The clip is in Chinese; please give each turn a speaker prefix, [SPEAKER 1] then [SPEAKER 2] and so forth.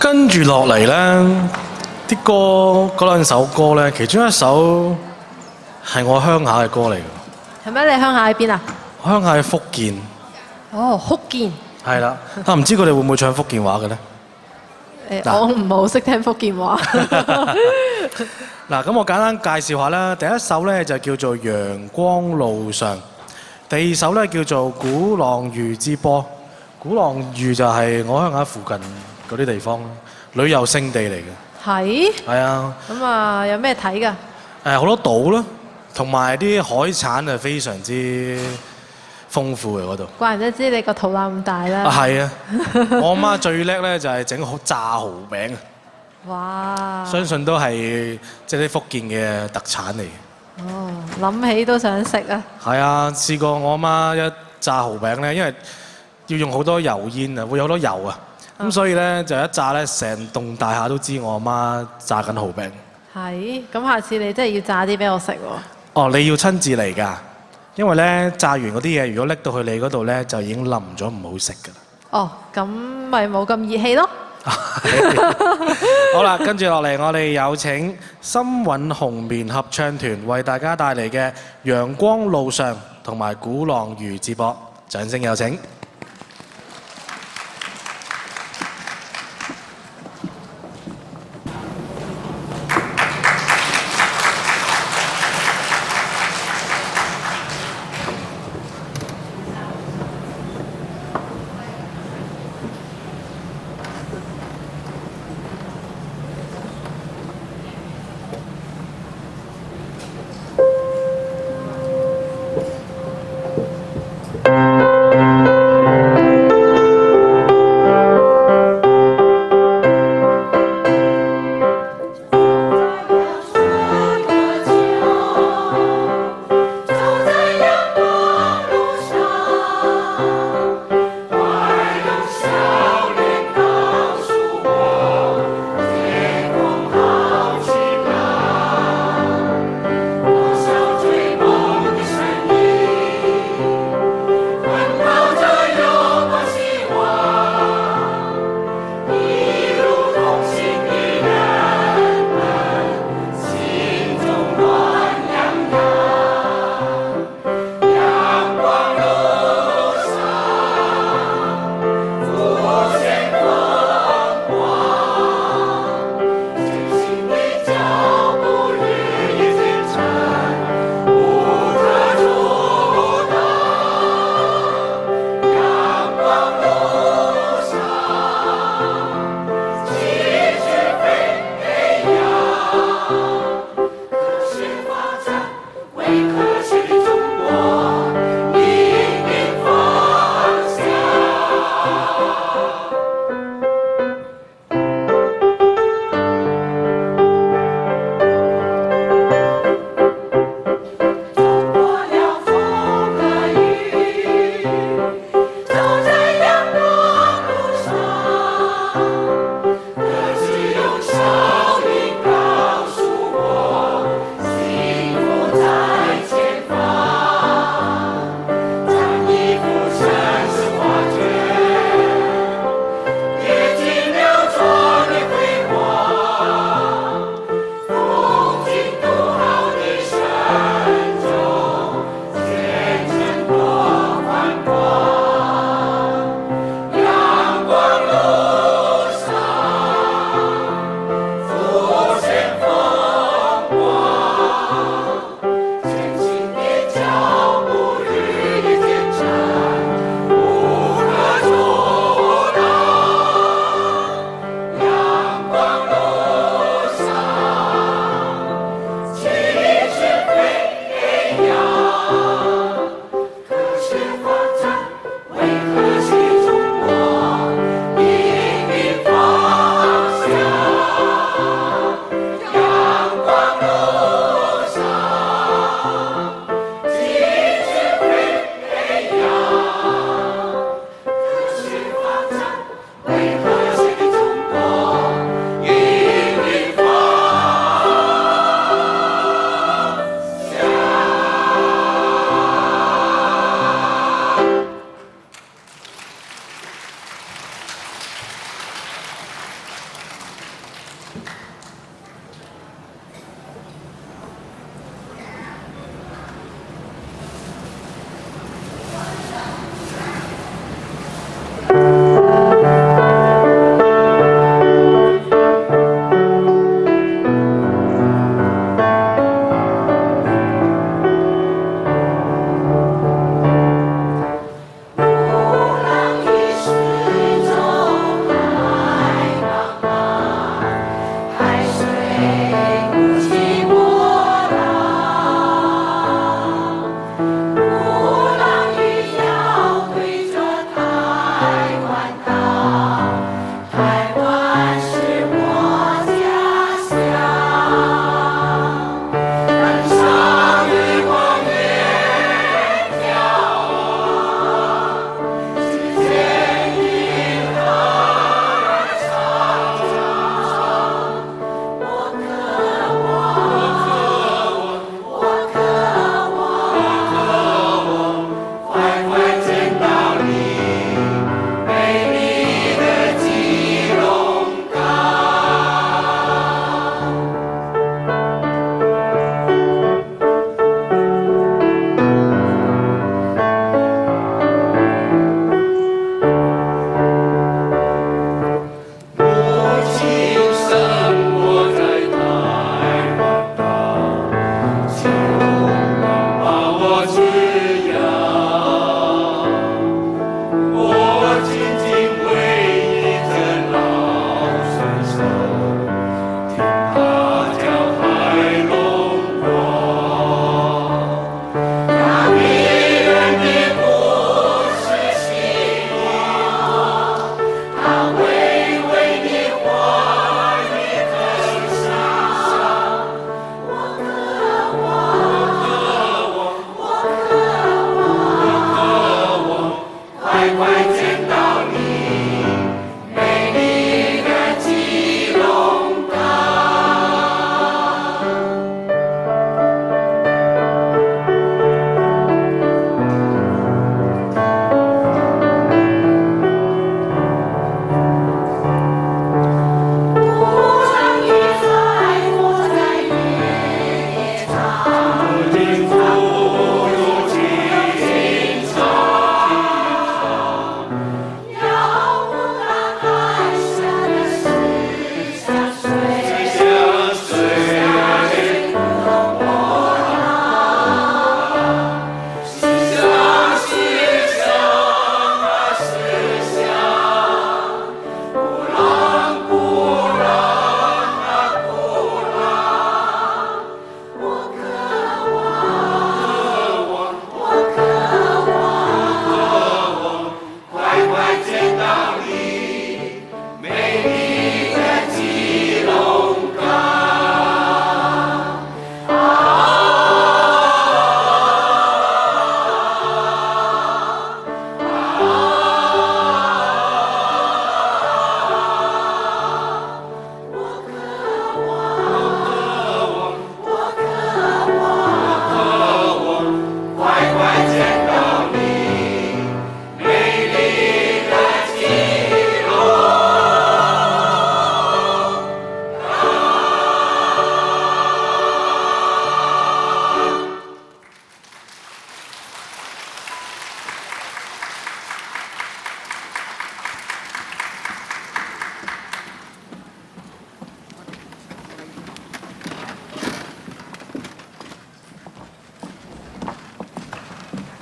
[SPEAKER 1] 跟住落嚟呢啲歌嗰兩首歌呢，其中一首係我鄉下嘅歌嚟嘅。
[SPEAKER 2] 係咩？你鄉下喺邊啊？
[SPEAKER 1] 我鄉下喺福建。
[SPEAKER 2] 哦，福建。
[SPEAKER 1] 係啦，但唔知佢哋會唔會唱福建話嘅呢？
[SPEAKER 2] 我唔係好識聽福建話。
[SPEAKER 1] 嗱，咁我簡單介紹下啦。第一首呢就叫做《陽光路上》，第二首呢叫做《鼓浪嶼之波》。鼓浪嶼就係我鄉下附近嗰啲地方啦，旅遊勝地嚟嘅。
[SPEAKER 2] 係。
[SPEAKER 1] 係啊。
[SPEAKER 2] 咁啊，有咩睇㗎？
[SPEAKER 1] 好多島啦，同埋啲海產係非常之豐富嘅嗰度。
[SPEAKER 2] 怪唔得知你個肚腩咁大啦。
[SPEAKER 1] 係啊，我阿媽最叻咧就係整炸蠔餅啊！
[SPEAKER 2] 哇！
[SPEAKER 1] 相信都係即係啲福建嘅特產嚟嘅。
[SPEAKER 2] 哦，諗起都想食啊！
[SPEAKER 1] 係啊，試過我阿媽一炸蠔餅咧，因為要用好多油煙啊，會有好多油啊，咁所以咧就一炸咧，成棟大廈都知我阿媽炸緊蠔餅。
[SPEAKER 2] 係，咁下次你真係要炸啲俾我食喎。
[SPEAKER 1] 哦，你要親自嚟㗎，因為咧炸完嗰啲嘢，如果拎到去你嗰度咧，就已經腍咗，唔好食㗎啦。
[SPEAKER 2] 哦，咁咪冇咁熱氣咯。
[SPEAKER 1] 好啦，跟住落嚟，我哋有請深韻紅棉合唱團為大家帶嚟嘅《陽光路上》同埋《鼓浪嶼之波》，掌聲有請。